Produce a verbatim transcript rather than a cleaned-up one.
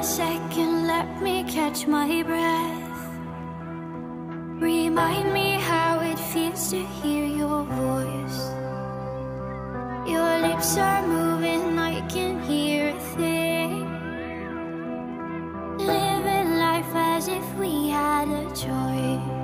second, let me catch my breath. Remind me how it feels to hear your voice. Your lips are moving, I can hear a thing. Living life as if we had a choice.